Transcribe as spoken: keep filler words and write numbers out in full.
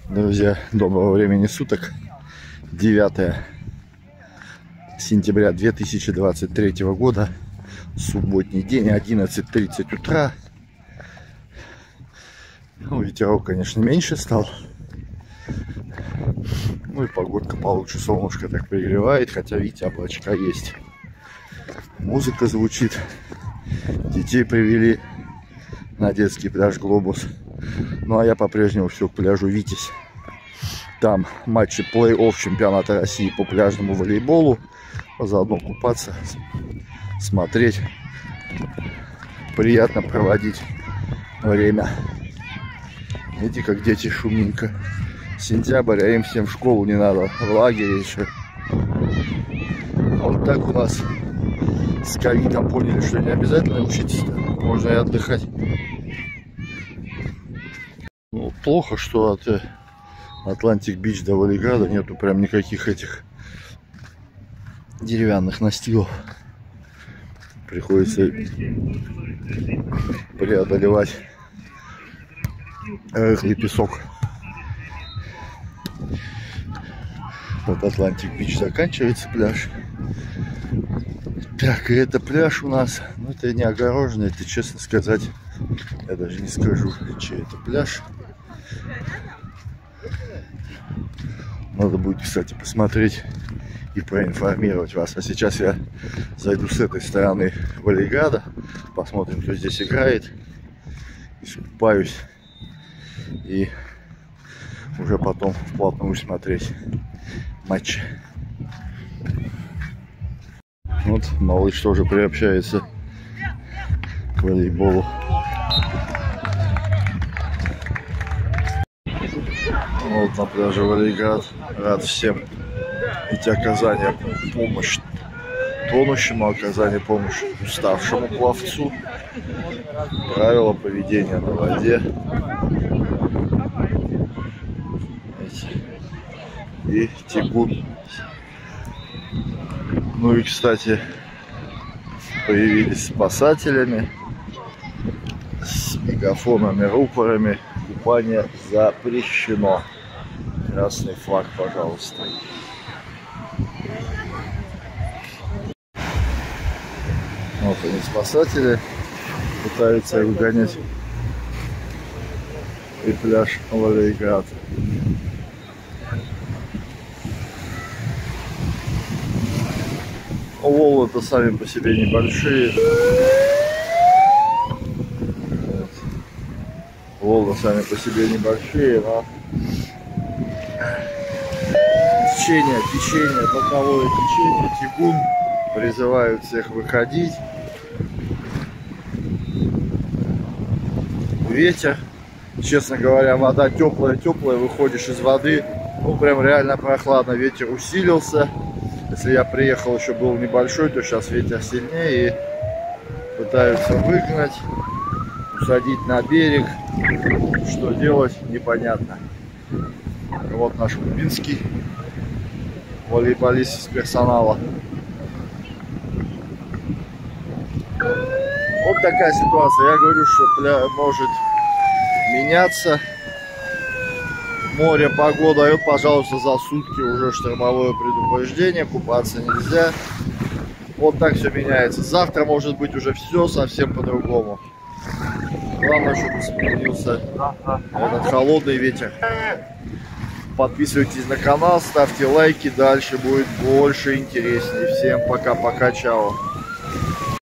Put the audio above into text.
Друзья, доброго времени суток. девятое сентября две тысячи двадцать третьего года. Субботний день, одиннадцать тридцать утра. Ну, ветерок, конечно, меньше стал. Ну и погодка получше, солнышко так пригревает, хотя, видите, облачка есть. Музыка звучит. Детей привели на детский пляж «Глобус». Ну а я по-прежнему все к пляжу «Витязь». Там матчи плей-офф чемпионата России по пляжному волейболу. Заодно купаться, смотреть. Приятно проводить время. Видите, как дети шумненько. Сентябрь, а им всем в школу не надо. В лагере еще. Вот так у нас с ковидом поняли, что не обязательно учиться. Можно и отдыхать. Ну, плохо, что от Атлантик Бич до Валиграда нету прям никаких этих деревянных настилов. Приходится преодолевать рыхлый песок. Вот Атлантик Бич заканчивается, пляж. Так, и это пляж у нас. Ну, это не огороженный, это, честно сказать, я даже не скажу, чей это пляж. Надо будет, кстати, посмотреть и проинформировать вас. А сейчас я зайду с этой стороны Валиграда, посмотрим, кто здесь играет, искупаюсь и уже потом вплотную смотреть матчи. Вот малыш тоже приобщается к волейболу. Вот на пляже Валиград. Рад всем идти оказания помощи тонущему, оказание помощи уставшему пловцу. Правила поведения на воде. И тягун. Ну и, кстати, появились спасателями с мегафонами, рупорами. Купание запрещено. Красный флаг, пожалуйста. Вот они, спасатели, пытаются выгонять и пляж Валиград. Волны-то сами по себе небольшие. Волны сами по себе небольшие, но течение, течение, боковое течение, тягун призывают всех выходить. Ветер, честно говоря, вода теплая-теплая, выходишь из воды, ну прям реально прохладно, ветер усилился. Если я приехал, еще был небольшой, то сейчас ветер сильнее и пытаются выгнать, усадить на берег. Что делать, непонятно. Вот наш кубинский волейболист из персонала. Вот такая ситуация. Я говорю, что пля может меняться. Море, погода. И вот, пожалуйста, за сутки уже штормовое предупреждение. Купаться нельзя. Вот так все меняется. Завтра может быть уже все совсем по-другому. Главное, чтобы сменился этот холодный ветер. Подписывайтесь на канал, ставьте лайки. Дальше будет больше, интереснее. Всем пока-пока, чао.